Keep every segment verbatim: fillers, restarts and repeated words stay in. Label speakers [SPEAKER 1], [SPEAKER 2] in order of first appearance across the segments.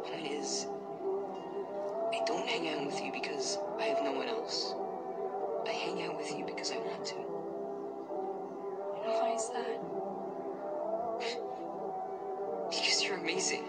[SPEAKER 1] point is, I don't hang out with you because I have no one else. I hang out with you because I want to.
[SPEAKER 2] And why is that?
[SPEAKER 1] Because you're amazing.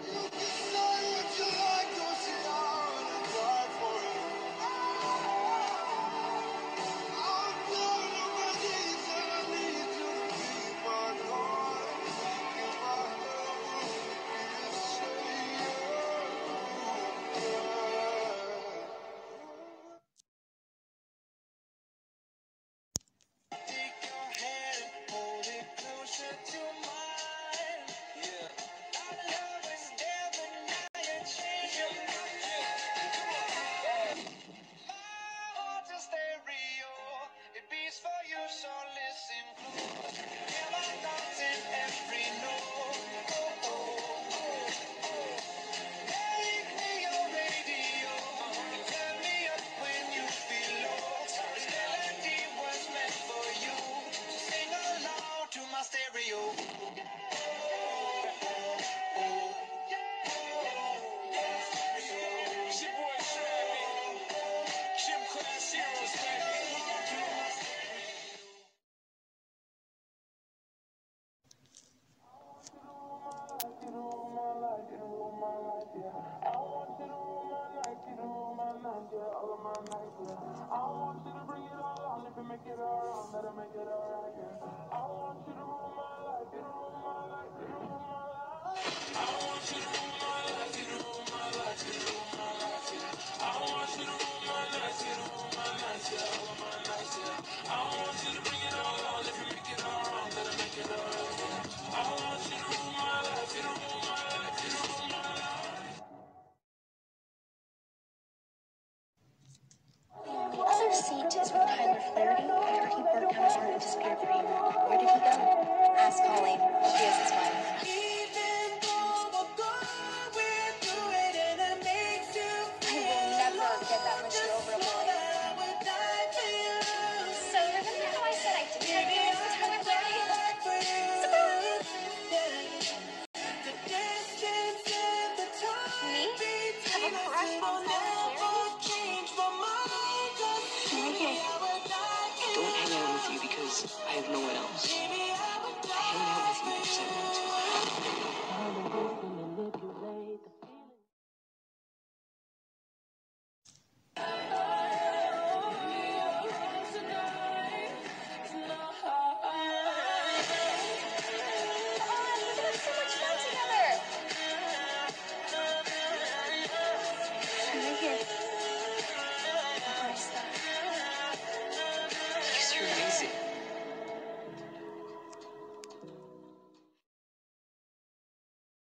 [SPEAKER 2] The other seat is with Hyler Flaherty after he burnt down his art and disappeared for a year. Where did he go? Ask Holly. She is his wife. I will never get that much over a boy. So remember how I said I didn't have feelings this time with Larry? Surprise! Me? Have a crush on Hyler Flaherty?
[SPEAKER 1] I don't hang out with you because I have no one else.